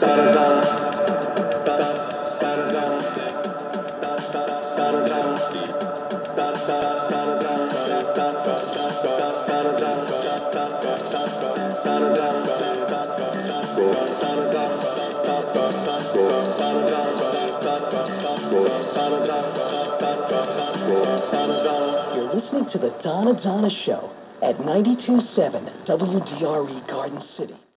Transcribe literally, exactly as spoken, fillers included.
You're listening to the Donna Donna Show at ninety-two point seven W D R E Garden City.